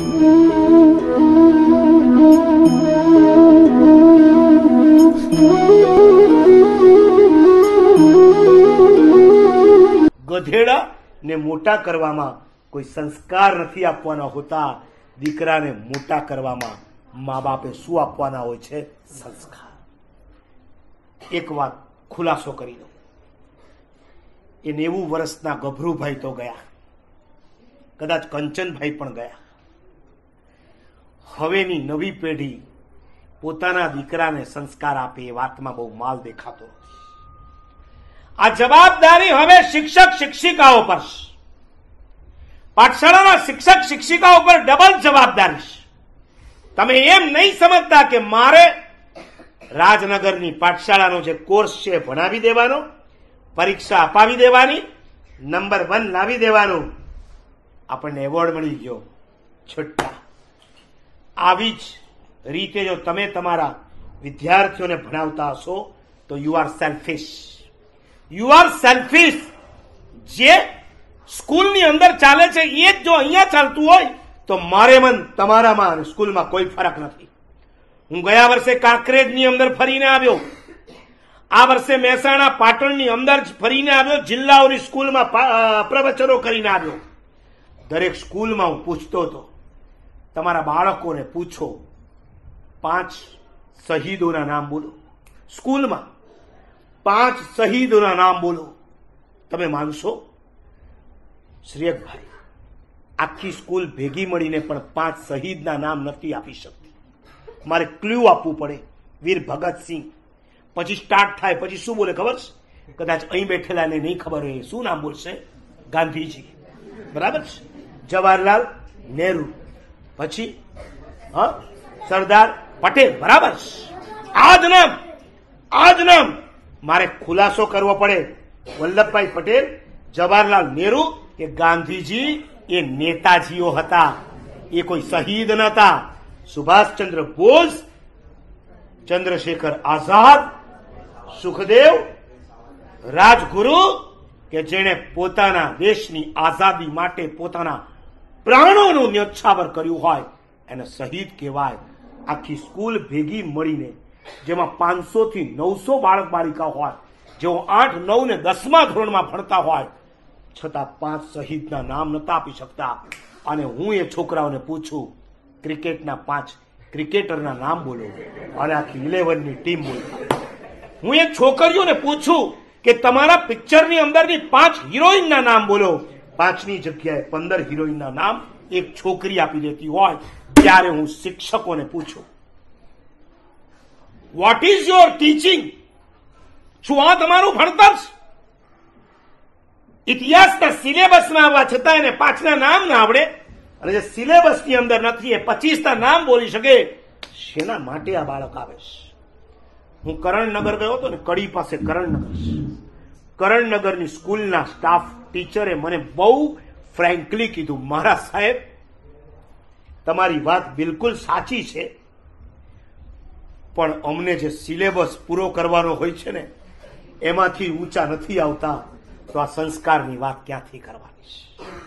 ગધેડા ને મોટા કરવામાં કોઈ સંસ્કાર નથી આપવાના હોતા, દીકરાને મોટા કરવામાં મા બાપે શું આપવાના હોય છે? સંસ્કાર. એક વાત ખુલાસો કરી દો, એ 90 વર્ષના ગભરુભાઈ તો ગયા, કદાચ કંચનભાઈ પણ ગયા. હવેની નવી પેઢી પોતાના દીકરાને સંસ્કાર આપે એ વાતમાં બહુ માલ દેખાતો નથી. આ જવાબદારી હવે શિક્ષક શિક્ષિકાઓ પર છે. પાઠશાળાના શિક્ષક શિક્ષિકાઓ પર ડબલ જવાબદારી છે. તમે એમ નહીં સમજતા કે મારે રાજનગરની પાઠશાળાનો જે કોર્સ છે ભણાવી દેવાનો, પરીક્ષા અપાવી દેવાની, નંબર 1 લાવી દેવાનું, આપણને એવોર્ડ મળી ગયો, છઠ્ઠા. આવી જ રીતે જો તમે તમારા વિદ્યાર્થીઓને ભણાવતા હશો તો you are selfish. You are selfish. જે સ્કૂલની અંદર ચાલે છે એ જ જો અહીંયા ચાલતું હોય તો મારે મન તમારામાં અને સ્કૂલમાં કોઈ ફરક નથી. હું ગયા વર્ષે કાંકરેજની અંદર ફરીને આવ્યો, આ વર્ષે મહેસાણા પાટણની અંદર ફરીને આવ્યો, જિલ્લાઓની સ્કૂલમાં પ્રવચનો કરીને આવ્યો. દરેક સ્કૂલમાં હું પૂછતો હતો, તમારા બાળકોને પૂછો 5 શહીદોના નામ બોલો. સ્કૂલમાં 5 શહીદોના નામ બોલો. તમે માનશો શ્રેયકભાઈ, આખી સ્કૂલ ભેગી મળીને પણ 5 શહીદના નામ નથી આપી શકતી. મારે ક્લ્યુ આપવું પડે. વીર ભગતસિંહ, પછી સ્ટાર્ટ થાય, પછી શું બોલે ખબર છે? કદાચ અહીં બેઠેલાને નહીં ખબર હોય શું નામ બોલશે? ગાંધીજી, બરાબર છે. જવાહરલાલ નહેરુ, પછી સરદાર પટેલ, બરાબર છે. આ જ નામ મારે ખુલાસો કરવો પડે. વલ્લભભાઈ પટેલ, જવાહરલાલ નહેરુ કે ગાંધીજી એ નેતાજીઓ હતા, એ કોઈ શહીદ નતા. સુભાષચંદ્ર બોઝ, ચંદ્રશેખર આઝાદ, સુખદેવ, રાજગુરુ કે જેણે પોતાના દેશની આઝાદી માટે પોતાના પ્રાણોનું ન્યોછાવર કર્યું હોય એને શહીદ કહેવાય. આખી સ્કૂલ ભેગી મળીને જેમાં 500 થી 900 બાળક બાળિકા હોય, જેઓ 8, 9 ને 10મા ધોરણમાં ભણતા હોય, છતાં 5 શહીદના નામ નતા આપી શકતા. અને હું એ છોકરાઓને પૂછું, ક્રિકેટના 5 ક્રિકેટરના નામ બોલો, અને આખી 11ની ટીમ બોલો. હું એ છોકરીઓને પૂછું કે તમારા પિક્ચરની અંદરની 5 હિરોઈનના નામ બોલો, 5ની જગ્યાએ 15 હિરોઈનના નામ એક છોકરી આપી દેતી હોય. ત્યારે હું શિક્ષકોને પૂછું, વોટ ઇઝ યોર ટીચિંગ? શું આ તમારું ભણતર છે? ઇતિહાસના સિલેબસમાં આવવા છતાં એને 5ના નામ ના આવડે, અને જે સિલેબસની અંદર નથી એ 25ના નામ બોલી શકે. શેના માટે આ બાળક આવે છે? હું કરણનગર ગયો હતો ને, કડી પાસે કરણનગર છે. કરણનગરની સ્કૂલના સ્ટાફ ટીચરે મને બહુ ફ્રેન્કલી કીધું, મારા સાહેબ તમારી વાત બિલકુલ સાચી છે, પણ અમને જે સિલેબસ પૂરો કરવાનો હોય છે ને એમાંથી ઊંચા નથી આવતા, તો આ સંસ્કારની વાત ક્યાંથી કરવાની છે?